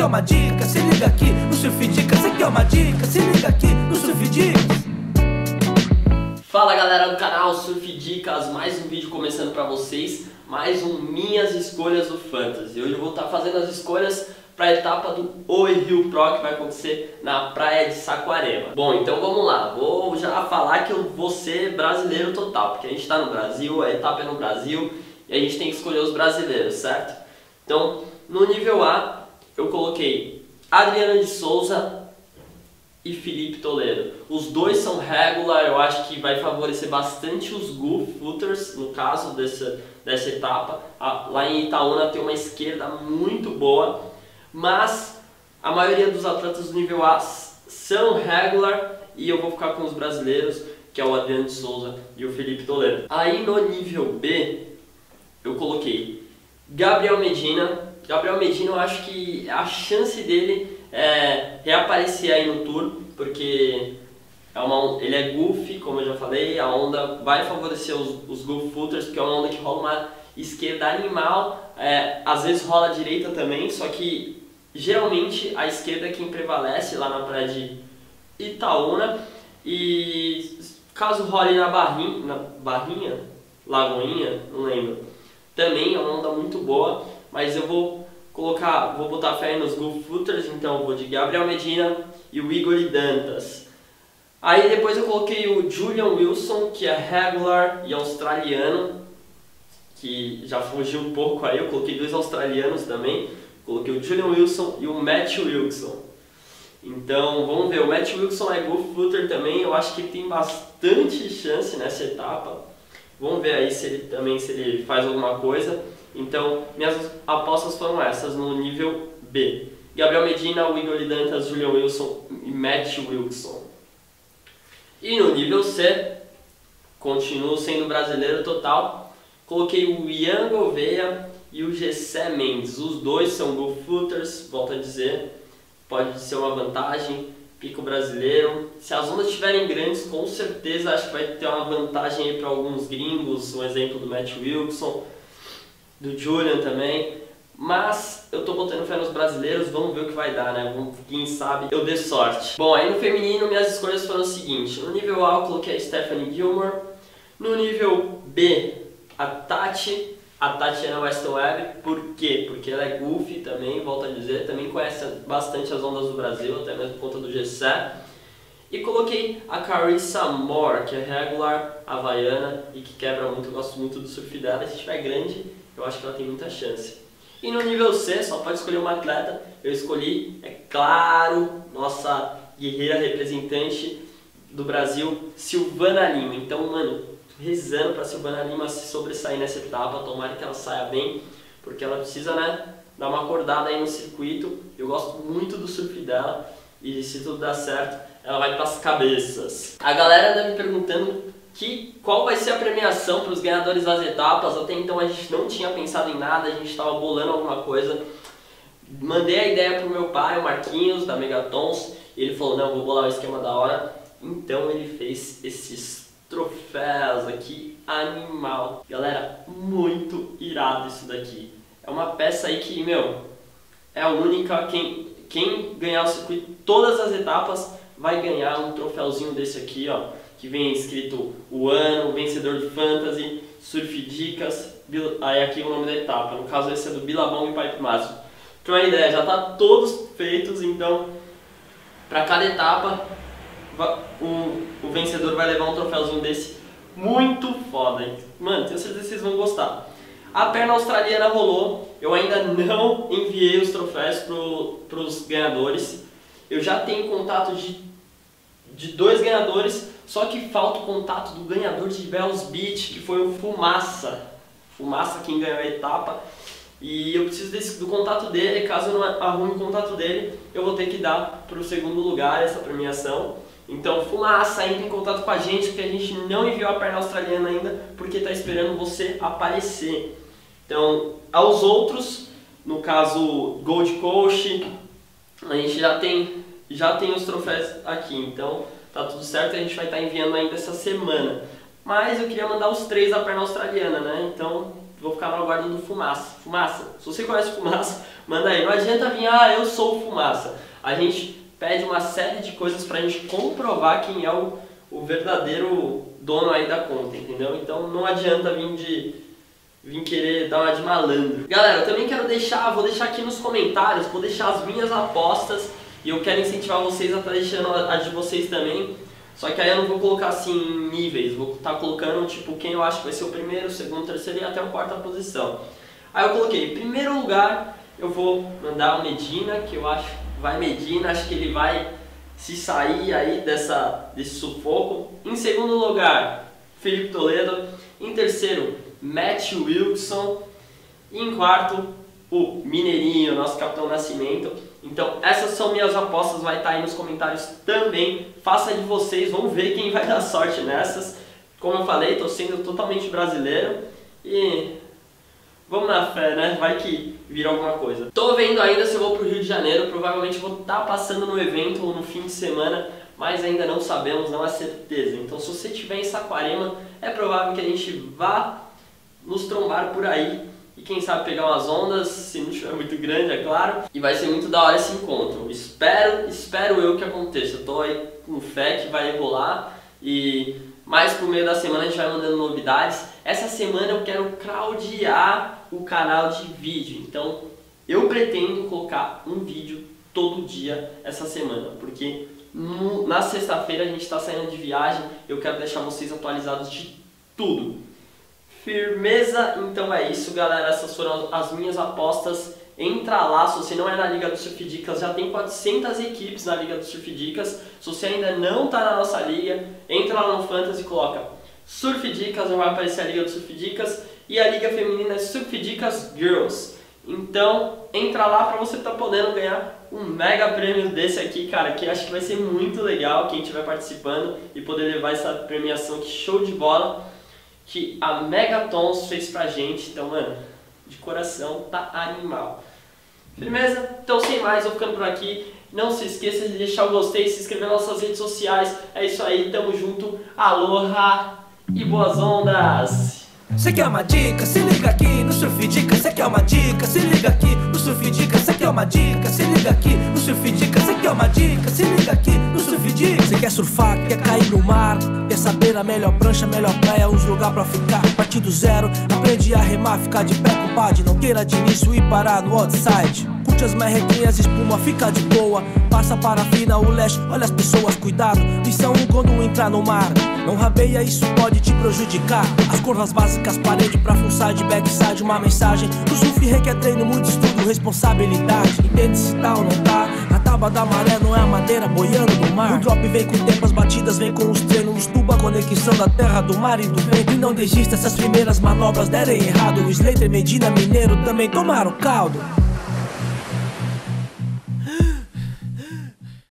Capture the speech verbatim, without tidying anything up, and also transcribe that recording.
uma dica, se liga aqui no Surf Dicas. Isso aqui é uma dica, se liga aqui no Surf Dicas. Fala galera do canal Surf Dicas, mais um vídeo começando pra vocês, mais um Minhas Escolhas do Fantasy. Hoje eu vou estar fazendo as escolhas para a etapa do Oi Rio Pro, que vai acontecer na praia de Saquarema. Bom, então vamos lá, vou já falar que eu vou ser brasileiro total, porque a gente está no Brasil, a etapa é no Brasil e a gente tem que escolher os brasileiros, certo? Então, no nível A, eu coloquei Adriano de Souza e Felipe Toledo. Os dois são regular, eu acho que vai favorecer bastante os Goof Footers, no caso dessa, dessa etapa. Lá em Itaúna tem uma esquerda muito boa, mas a maioria dos atletas do nível A são regular e eu vou ficar com os brasileiros, que é o Adriano de Souza e o Felipe Toledo. Aí no nível B, eu coloquei Gabriel Medina. Gabriel Medina, eu acho que a chance dele é reaparecer aí no Tour, porque é uma, ele é goofy, como eu já falei, a onda vai favorecer os, os goof footers, porque é uma onda que rola uma esquerda animal, é, às vezes rola a direita também, só que geralmente a esquerda é quem prevalece lá na praia de Itaúna, e caso role na barrinha, na barrinha, Lagoinha, não lembro, também é uma onda muito boa, mas eu vou colocar, vou botar fé nos goof footers, então eu vou de Gabriel Medina e o Igor Dantas. Aí depois eu coloquei o Julian Wilson, que é regular e australiano, que já fugiu um pouco aí, eu coloquei dois australianos também, coloquei o Julian Wilson e o Matt Wilson. Então vamos ver, o Matt Wilson é goof footer também, eu acho que ele tem bastante chance nessa etapa. Vamos ver aí se ele também se ele faz alguma coisa. Então minhas apostas foram essas no nível B. Gabriel Medina, o Igor Dantas, Julian Wilson e Matt Wilson. E no nível C, continuo sendo brasileiro total, coloquei o Ian Gouveia e o Gessé Mendes. Os dois são goof footers, volto a dizer, pode ser uma vantagem, pico brasileiro. Se as ondas estiverem grandes, com certeza acho que vai ter uma vantagem aí para alguns gringos, um exemplo do Matt Wilson, do Julian também. Mas eu tô botando fé nos brasileiros, vamos ver o que vai dar, né? Vamos, quem sabe eu dê sorte. Bom, aí no feminino minhas escolhas foram o seguinte: no nível A eu coloquei a Stephanie Gilmore, no nível B a Tati, a Tatiana Westweb. Por quê? Porque ela é goofy também, volto a dizer, também conhece bastante as ondas do Brasil, até mesmo por conta do Gessé. E coloquei a Carissa Moore, que é regular, havaiana e que quebra muito, eu gosto muito do surf dela. Se estiver grande, eu acho que ela tem muita chance. E no nível C, só pode escolher uma atleta, eu escolhi, é claro, nossa guerreira representante do Brasil, Silvana Lima. Então, mano, rezando pra Silvana Lima se sobressair nessa etapa, tomara que ela saia bem, porque ela precisa, né, dar uma acordada aí no circuito. Eu gosto muito do surf dela e se tudo dar certo, ela vai pras cabeças. A galera anda me perguntando que qual vai ser a premiação para os ganhadores das etapas. Até então a gente não tinha pensado em nada, a gente estava bolando alguma coisa. Mandei a ideia pro meu pai, o Marquinhos, da Megatons, e ele falou, não, vou bolar o esquema da hora. Então ele fez esses troféus aqui, animal. Galera, muito irado isso daqui. É uma peça aí que, meu, é a única, quem, quem ganhar o circuito, todas as etapas, vai ganhar um troféuzinho desse aqui, ó, que vem escrito o ano, o vencedor de Fantasy, Surf Dicas, aí aqui o nome da etapa, no caso esse é do Billabong e Pipe Master. Pra uma ideia, já tá todos feitos, então para cada etapa o, o vencedor vai levar um troféuzinho desse muito foda, hein? Mano, tenho certeza que vocês vão gostar. A perna australiana rolou, eu ainda não enviei os troféus pro, pros ganhadores, eu já tenho contato de, de dois ganhadores. Só que falta o contato do ganhador de Bells Beach, que foi o Fumaça. Fumaça quem ganhou a etapa. E eu preciso desse, do contato dele, caso eu não arrume o contato dele, eu vou ter que dar para o segundo lugar essa premiação. Então Fumaça, entre em contato com a gente, porque a gente não enviou a perna australiana ainda, porque está esperando você aparecer. Então, aos outros, no caso Gold Coast, a gente já tem, já tem os troféus aqui, então tá tudo certo, a gente vai estar enviando ainda essa semana. Mas eu queria mandar os três da perna australiana, né? Então vou ficar no aguardo do Fumaça. Fumaça, se você conhece o Fumaça, manda aí. Não adianta vir, ah, eu sou o Fumaça. A gente pede uma série de coisas pra gente comprovar quem é o, o verdadeiro dono aí da conta, entendeu? Então não adianta vir de vir querer dar uma de malandro. Galera, eu também quero deixar, vou deixar aqui nos comentários, vou deixar as minhas apostas e eu quero incentivar vocês a estar deixando a de vocês também. Só que aí eu não vou colocar assim níveis, vou estar colocando tipo quem eu acho que vai ser o primeiro, o segundo, o terceiro e até a quarta posição. Aí eu coloquei, em primeiro lugar eu vou mandar o Medina, que eu acho vai Medina, acho que ele vai se sair aí dessa, desse sufoco. Em segundo lugar, Felipe Toledo. Em terceiro, Matt Wilson. E em quarto, o Mineirinho, nosso Capitão Nascimento. Então essas são minhas apostas, vai estar aí nos comentários também. Faça de vocês, vamos ver quem vai dar sorte nessas. Como eu falei, estou sendo totalmente brasileiro e vamos na fé, né? Vai que vira alguma coisa. Tô vendo ainda se eu vou pro Rio de Janeiro, provavelmente vou estar passando no evento no fim de semana, mas ainda não sabemos, não é certeza. Então se você estiver em Saquarema, é provável que a gente vá nos trombar por aí e quem sabe pegar umas ondas, se não estiver muito grande, é claro. E vai ser muito da hora esse encontro. Espero, espero eu que aconteça. Eu tô aí com fé que vai rolar e mais pro meio da semana a gente vai mandando novidades. Essa semana eu quero crowdear o canal de vídeo, então eu pretendo colocar um vídeo todo dia essa semana, porque no, na sexta-feira a gente está saindo de viagem, eu quero deixar vocês atualizados de tudo. Firmeza? Então é isso, galera, essas foram as minhas apostas. Entra lá, se você não é na Liga do Surf Dicas, já tem quatrocentas equipes na Liga do Surf Dicas. Se você ainda não está na nossa liga, entra lá no Fantasy e coloca Surf Dicas, vai aparecer a Liga do Surf Dicas. E a Liga Feminina é Surf Dicas Girls. Então entra lá para você estar tá podendo ganhar um mega prêmio desse aqui, cara, que acho que vai ser muito legal quem estiver participando e poder levar essa premiação que show de bola que a Megatons fez pra gente. Então, mano, de coração, tá animal. Firmeza? Então, sem mais, eu vou ficando por aqui. Não se esqueça de deixar o gostei, se inscrever nas nossas redes sociais. É isso aí, tamo junto. Aloha e boas ondas! Cê quer uma dica? Se liga aqui no Surf Dicas. Cê quer uma dica? Se liga aqui no Surf Dicas. Cê quer uma dica? Se liga aqui no Surf Dicas. Cê quer uma dica? Se liga aqui no Surf Dicas. Cê quer surfar? Quer cair no mar? Quer saber a melhor prancha, a melhor praia, uns lugar pra ficar? Partir do zero, aprende a remar, ficar de pé com pad. Não queira de início e parar no outside. Curte as merrequinhas, espuma, fica de boa. Passa parafina, o leste, olha as pessoas, cuidado. Missão um quando entrar no mar. Não rabeia, isso pode te prejudicar. As curvas básicas, parede pra fullside, backside, uma mensagem. O surf requer treino, muito estudo, responsabilidade. Entende se tá ou não tá? A tábua da maré não é a madeira boiando no mar. O drop vem com o tempo, as batidas vem com os treinos. Nos tuba a conexão da terra, do mar e do vento. E não desista se as primeiras manobras derem errado. O Slater, Medina, Mineiro também tomaram caldo.